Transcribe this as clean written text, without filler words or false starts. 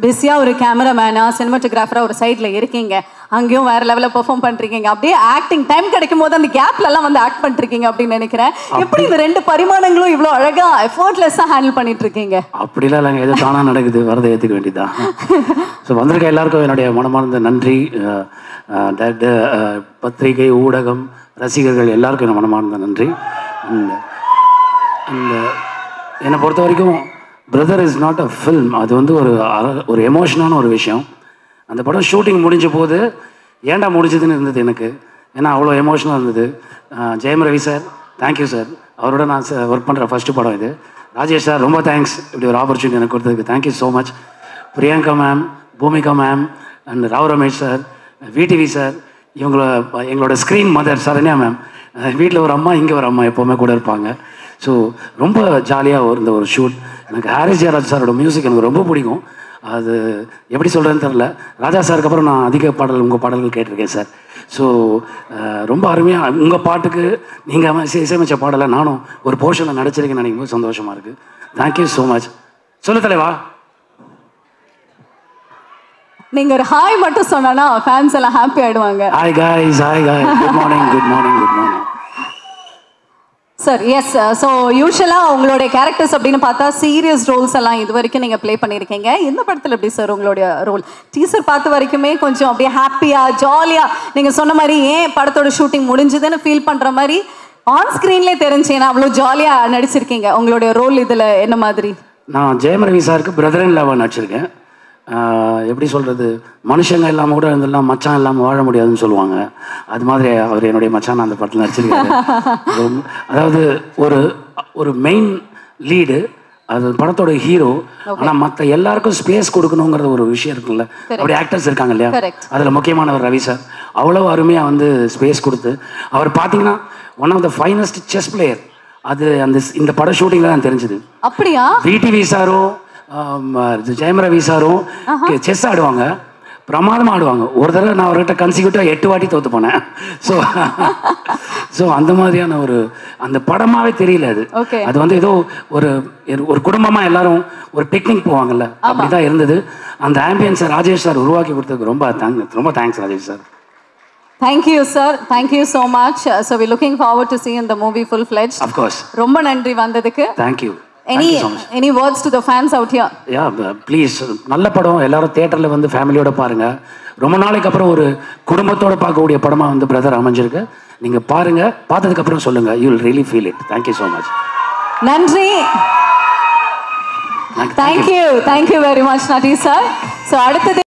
பிஸியாக ஒரு கேமராமேனா சினிமாட்டோகிராஃபராக ஒரு சைடில் இருக்கீங்க, அங்கேயும் வேறு லெவலில் பெர்ஃபார்ம் பண்ணுறீங்க, அப்படியே ஆக்டிங் டைம் கிடைக்கும் போது அந்த கேப்லலாம் வந்து ஆக்ட் பண்ணிருக்கீங்க அப்படின்னு நினைக்கிறேன். எப்படி இந்த 2 பரிமாணங்களும் இவ்வளோ அழகாக எஃபோர்ட்லெஸ்ஸாக ஹேண்டில் பண்ணிட்டு இருக்கீங்க? அப்படிலாம் இல்லைங்க, எது தானாக நடக்குது, வரதை ஏற்றுக்க வேண்டியதான். ஸோ வந்திருக்க எல்லாருக்கும் என்னுடைய மனமார்ந்த நன்றி. பத்திரிகை, ஊடகம், ரசிகர்கள் எல்லாருக்கும் என்ன மனமார்ந்த நன்றி. அண்ட் என்னை பொறுத்த வரைக்கும் Brother is not a film, அது வந்து ஒரு எமோஷனான ஒரு விஷயம். அந்த படம் ஷூட்டிங் முடிஞ்ச போது ஏன்டா முடிஞ்சதுன்னு இருந்தது எனக்கு, ஏன்னா அவ்வளோ எமோஷனாக இருந்தது. Jayam Ravi sir, thank you sir, அவரோட நான் ஒர்க் பண்ணுற ஃபஸ்ட்டு படம் இது. ராஜேஷ் சார், ரொம்ப தேங்க்ஸ் இப்படி ஒரு ஆப்பர்ச்சுனிட்டி எனக்கு கொடுத்ததுக்கு, thank you so much. Priyanka ma'am, Bhumika ma'am and Rao Ramesh sir, VTV sir, எங்களோட ஸ்க்ரீன் மதர் சரண்யா மேம், வீட்டில் ஒரு அம்மா இங்கே ஒரு அம்மா எப்போவுமே கூட இருப்பாங்க. ஸோ ரொம்ப ஜாலியாக இருந்த ஒரு ஷூட். எனக்கு ஹாரிஸ் ஜெயராஜ் சாரோட மியூசிக் எனக்கு ரொம்ப பிடிக்கும். அது எப்படி சொல்கிறேன்னு தெரில. ராஜா சாருக்கு அப்புறம் நான் அதிக உங்கள் பாடல்கள் கேட்டிருக்கேன் சார். ஸோ ரொம்ப அருமையாக உங்கள் பாட்டுக்கு நீங்கள் இசையமைச்ச பாடலை நானும் ஒரு போர்ஷனில் நடிச்சிருக்கேன்னு நினைக்கும் போது சந்தோஷமாக இருக்குது. Thank you so much. சொல்லு தலைவா. நீங்கள் ஒரு ஹாய் மட்டும் சொன்னா ஃபேன்ஸ் எல்லாம் ஹாப்பி ஆகிடுவாங்க. Hi guys, hi guy, good morning, good morning, good morning sir. Yes, so யூஸ்வலாக உங்களுடைய கேரக்டர்ஸ் அப்படின்னு பார்த்தா சீரியஸ் ரோல்ஸ் எல்லாம் இது வரைக்கும் நீங்கள் ப்ளே பண்ணியிருக்கீங்க. இந்த படத்தில் எப்படி சார் உங்களுடைய ரோல்? டீசர் பார்த்த வரைக்குமே கொஞ்சம் அப்படியே ஹாப்பியாக ஜாலியாக நீங்கள் சொன்ன மாதிரி ஏன் படத்தோட ஷூட்டிங் முடிஞ்சதுன்னு ஃபீல் பண்ணுற மாதிரி ஆன் ஸ்க்ரீன்லேயே தெரிஞ்சேன்னா அவ்வளோ ஜாலியாக நடிச்சிருக்கீங்க. உங்களுடைய ரோல் இதில் என்ன மாதிரி? நான் ஜெயம் ரவி சாருக்கு பிரதர் இன் லவ்வாக நடிச்சிருக்கேன். எப்படி சொல்கிறது, மனுஷங்க இல்லாமல் கூட இருந்தெல்லாம் மச்சான் இல்லாமல் வாழ முடியாதுன்னு சொல்லுவாங்க. அது மாதிரி அவர் என்னுடைய மச்சான் அந்த படத்தில் நடிச்சிருக்காரு. அதாவது ஒரு மெயின் லீடு, அது படத்தோட ஹீரோ. ஆனால் மற்ற எல்லாருக்கும் ஸ்பேஸ் கொடுக்கணுங்கிற ஒரு விஷயம் இருக்குல்ல, அப்படி ஆக்டர்ஸ் இருக்காங்க இல்லையா, அதில் முக்கியமானவர் ரவி சார். அவ்வளோ அருமையாக வந்து ஸ்பேஸ் கொடுத்து, அவர் பார்த்தீங்கன்னா one of the finest chess player. அது இந்த பட ஷூட்டிங்கில் தான் தெரிஞ்சுது. அப்படியா? விடிவி சாரும் ஜெயம் ரவி சாரும் செஸ் ஆடுவாங்க, பிரமாதமாக ஆடுவாங்க. ஒரு தடவை நான் அவர்கிட்ட கன்சிக்யூட்டிவாக 8 வாட்டி தோற்று போனேன். ஸோ அந்த மாதிரியான அந்த படமாகவே தெரியல. அது வந்து ஏதோ ஒரு குடும்பமாக எல்லாரும் ஒரு பிக்னிக் போவாங்கல்ல, அப்படி தான் இருந்தது. அந்த ஆம்பியன்ஸை ராஜேஷ் சார் உருவாக்கி கொடுத்ததுக்கு ரொம்ப thanks Rajesh sir. Thank you sir, thank you so much. So we're looking forward to seeing the movie full fledged. Of course. ரொம்ப நன்றி வந்ததுக்கு. Thank you. Any words to the fans out here? Yeah, please, நல்ல படம், எல்லாரும் தியேட்டர்ல வந்து ஃபேமிலியோட பாருங்க. ரொம்ப நாளைக்கு அப்புறம் ஒரு குடும்பத்தோட பார்க்கக்கூடிய படமா வந்து பிரதர் அமைஞ்சிருக்கு. நீங்க பாருங்க, பார்த்ததுக்கு அப்புறம் சொல்லுங்க. You will really feel it. Thank you so much. நன்றி. Thank you very much Nati sir. So அடுத்தது